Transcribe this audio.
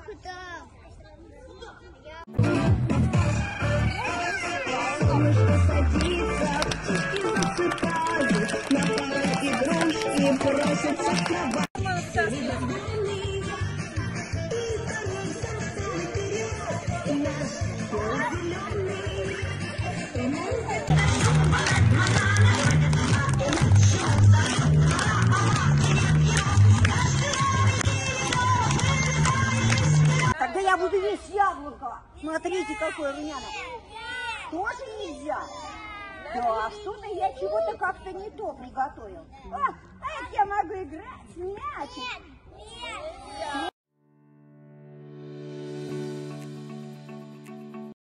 Куда? Солнышко садится, птички засыпают, на полу игрушки просятся к кровати. Тогда я буду есть яблоко. Смотрите, какое румяное. Тоже нельзя? Да, что-то я чего-то как-то не то приготовил. А это я могу играть в мячик.